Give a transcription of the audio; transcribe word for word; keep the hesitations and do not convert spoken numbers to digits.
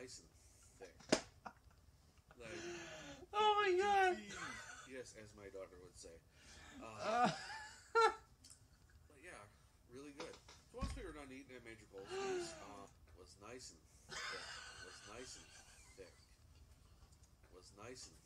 nice and thick. Like, oh my god! Yes, as my daughter would say. Uh, Uh, but yeah, really good. So once we were done eating at Major Goldsmith's, uh, it was nice and thick. It was nice and thick. It was nice and